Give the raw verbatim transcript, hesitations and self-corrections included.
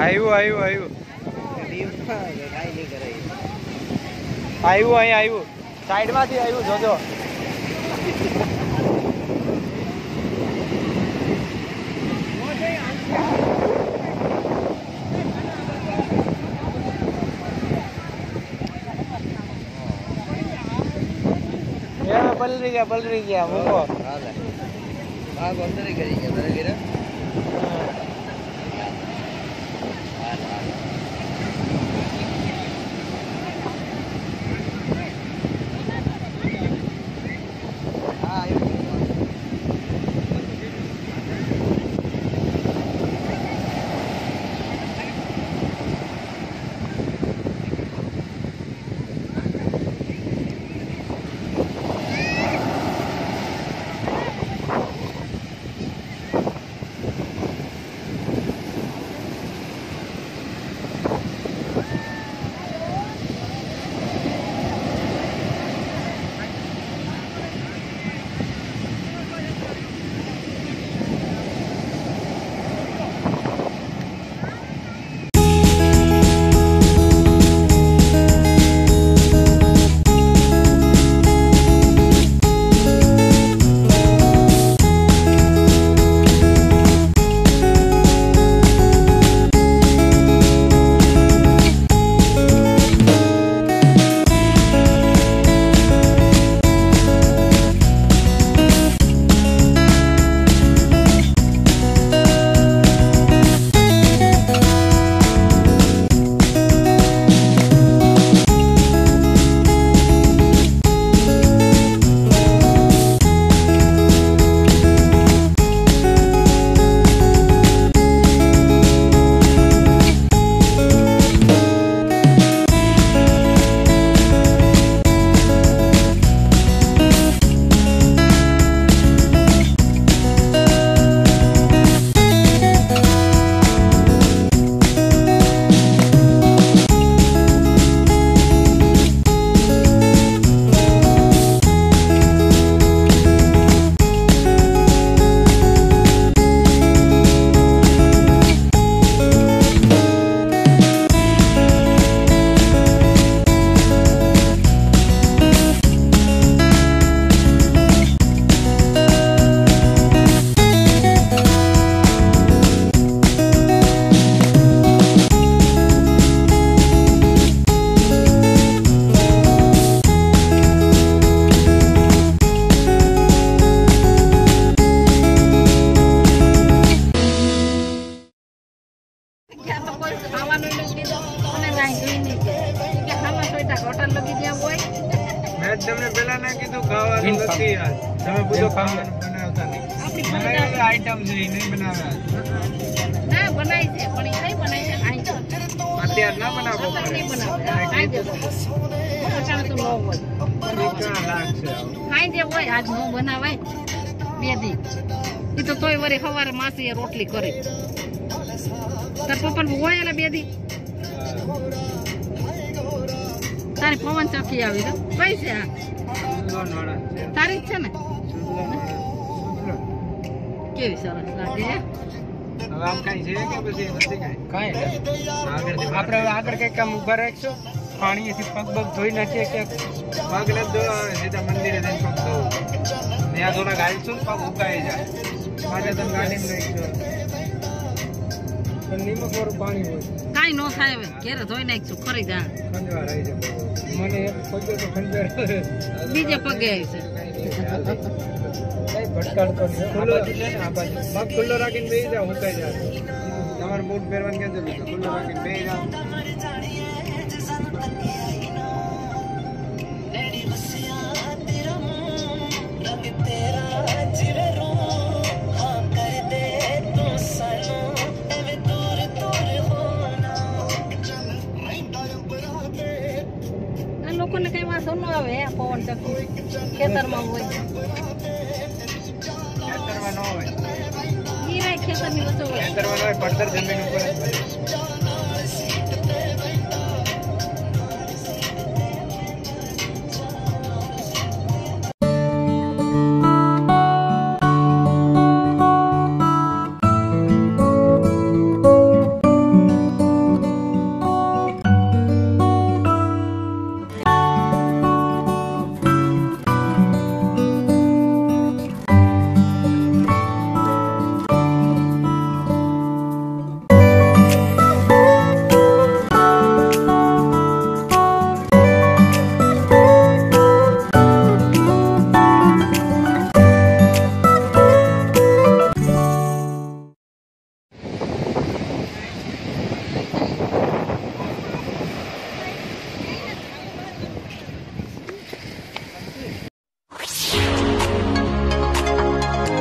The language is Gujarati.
આવ્યું આવ્યું આવ્યું આવ્યું અહીં આવ્યું સાઈડમાંથી આવ્યું જોજો પલરી ગયા પલરી ગયા મૂકો ભાગ અંદર કરી ગયા તારે ઘરે તમને પેલા ના કીધું ખાવાનું નથી યાર તમે પૂછો ખાવાનું બનાવતા નહીં આપણી આઈટમ છે નહીં બનાવ્યા ના બનાવી છે પણ એ કઈ બનાવી છે આઈટમ અત્યારે ના બનાવો નહીં બનાવો આઈ દે અચાનક તો નો હોય કેટલા લાગશે આઈ દે હોય આજ નો બનાવાય બે દી ઈ તો તોય વરે સવારે માસી રોટલી કરે તાર પપ્પા હોય એલા બે દી તારી પવન ચકી આવી તો કઈ છે આ તારી છે ને કેવી સરસ લાગે હવે આમ કઈ છે કે પછી નથી કઈ કઈ આગળ આપણે આગળ કઈ કામ ઉભા રાખશો પાણીથી પગ પગ ધોઈ નાખીએ કે પગ ન ધોવા સીધા મંદિરે જઈને પગ ધોવું ત્યાં થોડા ગાળશું પગ ઉકાઈ જાય મારે તમે ગાડીમાં લઈ પણ નિમક વાળું પાણી હોય કાઈ નો થાય હવે ઘેરે ધોઈ નાખશું ખરી જા ખંજવાર આવી જાય મને એક પગે તો ખંજવાર બીજે પગે આવી છે કઈ ભટકાડ તો ખુલ્લો છે આ બાજુ પગ ખુલ્લો રાખીને બેસી જાવ ઉકાઈ જાય તમારે બૂટ પહેરવાનું કે જરૂર ખુલ્લો રાખીને બેસી જાવ લોકોને કઈ વાંધો ન આવે પવન ચક્કી ખેતરમાં હોય ખેતરમાં ન હોય ઈ ખેતરની વચ્ચે હોય ખેતરમાં ન હોય પડતર જમીન ઉપર